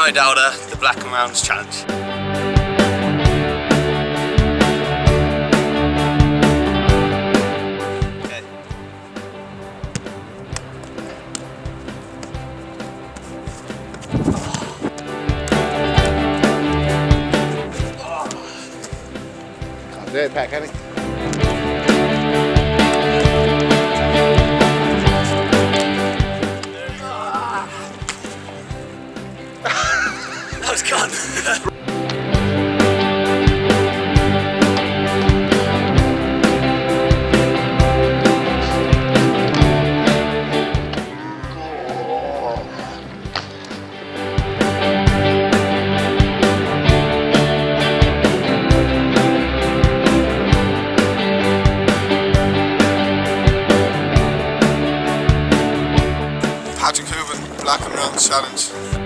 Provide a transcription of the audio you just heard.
I doubt her, the Black and Rounds Challenge. Okay. Can't do it, Pat, can he? That was gone. Black and Rounds Challenge.